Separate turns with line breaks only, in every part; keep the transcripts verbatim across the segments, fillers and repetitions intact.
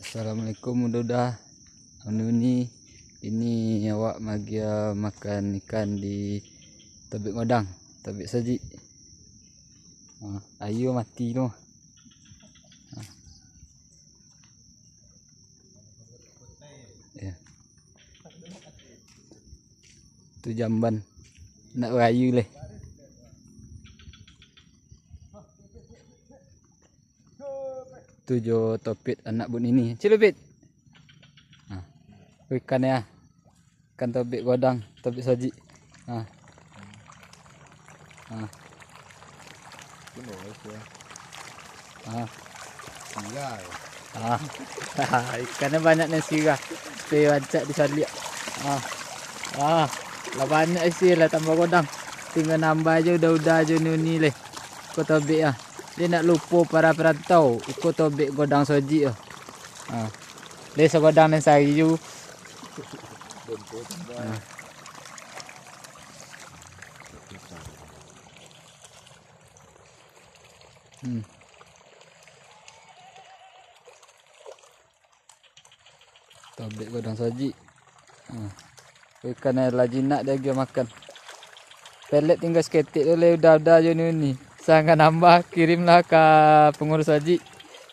Assalamualaikum udah anu ini ini awak magia makan ikan di tebik ngodang, tebik saji. Nah, ayo mati tu. Nah. Ya. Tu jamban nak rayu leh. Tujuh topit anak bun ini. Cilupit. Nah. Ikan ya. Ikan topik godang, topik saji. Nah. Nah. Ah. Ah. Ikannya banyak nih sirah. Saya bancak di saliak. Ah. Ah. Lah banyak isi lah tambah godang. Tinggal nambah aja udah-udah aja ni leh. Kau topik ah. Dia nak lupa para perantau ikut tobek godang soji ah. Ha. Dia segodang dan sayu. Ha. Hmm. Tobek godang soji. Ha. Ikan lagi nak dia dia makan. Pelet tinggal seketik boleh udah-udah je ni. Sangat nambah kirimlah ke pengurus haji.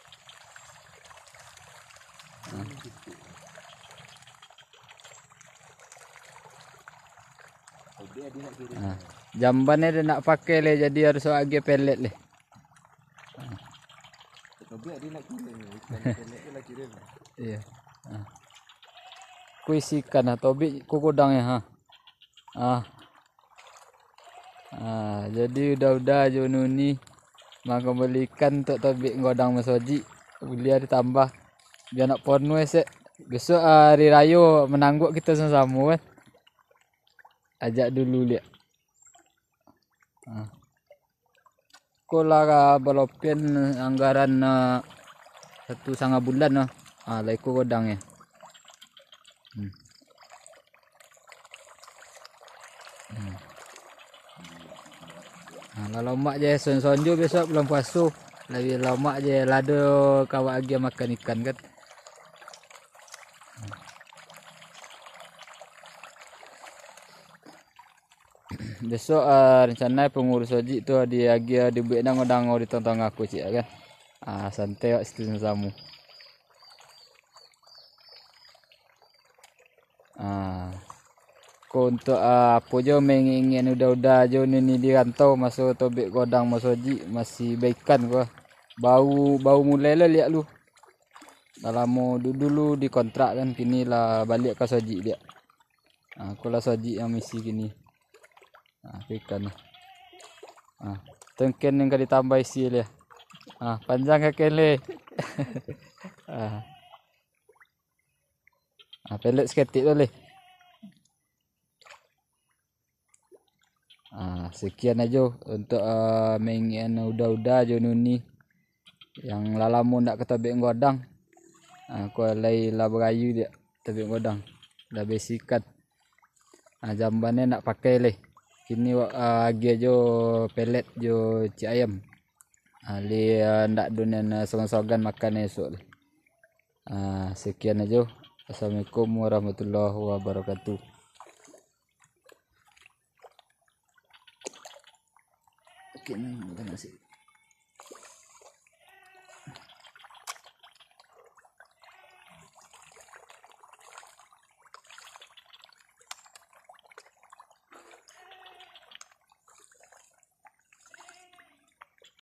Nah, jambannya dia nak pakai le jadi harus agak pelet le.
Tapi dia nak kirim, pelet dia nak kirim.
Iya. Nah. Kuisikan atau bi kukodangnya ha. Ah. Ah, jadi udah-udah aja ni maka belikan untuk tobik godang masoji belia ditambah biar nak penuh esek besok hari raya menangguk kita sama-sama kan ajak dulu lihat ah. Kola balopen anggaran uh, satu setengah bulan noh ah laiku godangnya hmm. Hmm. Nah, lama je son-sonjo besok belum puasa. Lebih lama je lado kawak lagi makan ikan kan. Besok uh, rencana pengurus haji tu di lagi di buat nang odang di tonton aku cik kan. Ah santai wak situ samu. Ah untuk uh, apa je mengingin udah-udah je ni di rantau masuk tobek godang masoji masih baikan gua bau bau mulai lah lihat lu dalam dulu di kontrak kan kini lah balik ke soji dia ah aku lah soji yang misi kini ah ikan ah tengken yang kali tambah isi le ah panjang ke le ah ah pelet seketik tu le. Ah, sekian aja untuk uh, mengen udah-udah aja ni yang lalamu nak ke tebik godang. Ah, aku lay lah berayu dia tebik godang. Dah besikat. Ah, jambannya nak pakai leh. Kini uh, agi aja pelet jo cik ayam. Ah, li uh, ndak dunen uh, sogan-sogan makan esok leh. Ah, sekian aja. Assalamualaikum warahmatullahi wabarakatuh. Okay, ni makan nasi.